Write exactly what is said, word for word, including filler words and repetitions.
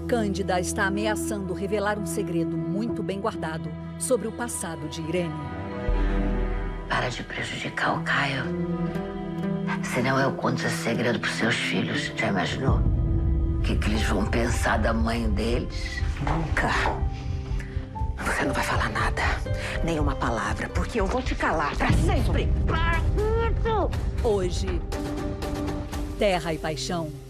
Cândida está ameaçando revelar um segredo muito bem guardado sobre o passado de Irene. Para de prejudicar o Caio. Senão eu conto esse segredo pros seus filhos. Já imaginou? O que, que eles vão pensar da mãe deles? Nunca. Você não vai falar nada. Nem uma palavra, porque eu vou te calar pra sempre. Hoje, Terra e Paixão